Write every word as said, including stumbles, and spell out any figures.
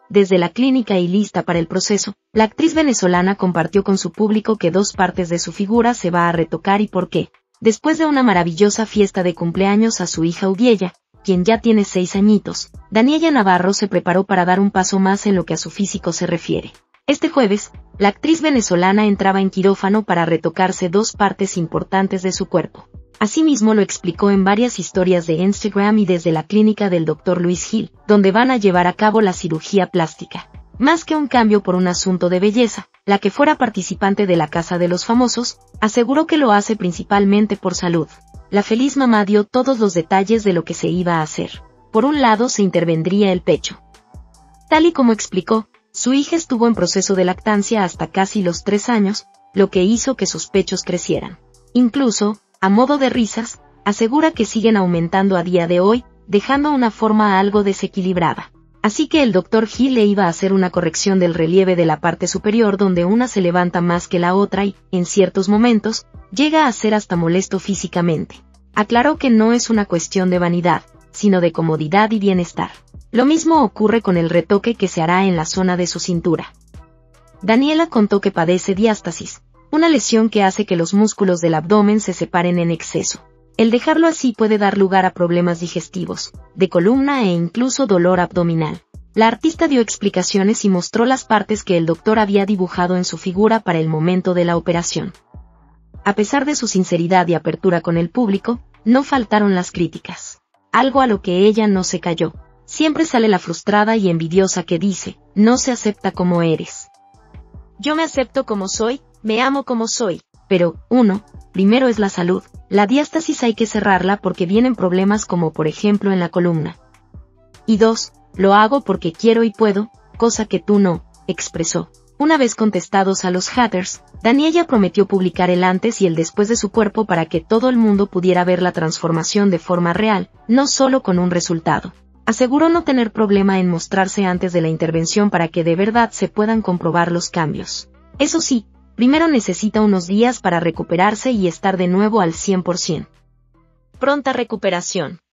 desde la clínica y lista para el proceso, la actriz venezolana compartió con su público que dos partes de su figura se va a retocar y por qué. Después de una maravillosa fiesta de cumpleaños a su hija Ubiella, quien ya tiene seis añitos, Daniella Navarro se preparó para dar un paso más en lo que a su físico se refiere. Este jueves, la actriz venezolana entraba en quirófano para retocarse dos partes importantes de su cuerpo. Asimismo lo explicó en varias historias de Instagram y desde la clínica del doctor Luis Gil, donde van a llevar a cabo la cirugía plástica. Más que un cambio por un asunto de belleza, la que fuera participante de la Casa de los Famosos, aseguró que lo hace principalmente por salud. La feliz mamá dio todos los detalles de lo que se iba a hacer. Por un lado se intervendría el pecho. Tal y como explicó, su hija estuvo en proceso de lactancia hasta casi los tres años, lo que hizo que sus pechos crecieran. Incluso, a modo de risas, asegura que siguen aumentando a día de hoy, dejando una forma algo desequilibrada. Así que el doctor Gil le iba a hacer una corrección del relieve de la parte superior donde una se levanta más que la otra y, en ciertos momentos, llega a ser hasta molesto físicamente. Aclaró que no es una cuestión de vanidad, sino de comodidad y bienestar. Lo mismo ocurre con el retoque que se hará en la zona de su cintura. Daniela contó que padece diástasis, una lesión que hace que los músculos del abdomen se separen en exceso. El dejarlo así puede dar lugar a problemas digestivos, de columna e incluso dolor abdominal. La artista dio explicaciones y mostró las partes que el doctor había dibujado en su figura para el momento de la operación. A pesar de su sinceridad y apertura con el público, no faltaron las críticas. Algo a lo que ella no se cayó. Siempre sale la frustrada y envidiosa que dice, no se acepta como eres. Yo me acepto como soy, me amo como soy. Pero, uno, primero es la salud. La diástasis hay que cerrarla porque vienen problemas como por ejemplo en la columna. Y dos, lo hago porque quiero y puedo, cosa que tú no, expresó. Una vez contestados a los haters, Daniella prometió publicar el antes y el después de su cuerpo para que todo el mundo pudiera ver la transformación de forma real, no solo con un resultado. Aseguró no tener problema en mostrarse antes de la intervención para que de verdad se puedan comprobar los cambios. Eso sí, primero necesita unos días para recuperarse y estar de nuevo al cien por ciento. Pronta recuperación.